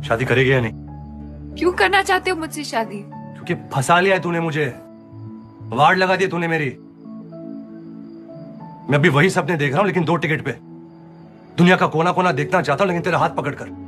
शादी करेगी या नहीं? क्यों करना चाहते हो मुझसे शादी? क्योंकि फंसा लिया है तूने मुझे, वार्ड लगा दिया तूने मेरी। मैं अभी वही सपने देख रहा हूं, लेकिन 2 टिकट पे। दुनिया का कोना कोना देखना चाहता हूं, लेकिन तेरा हाथ पकड़ कर।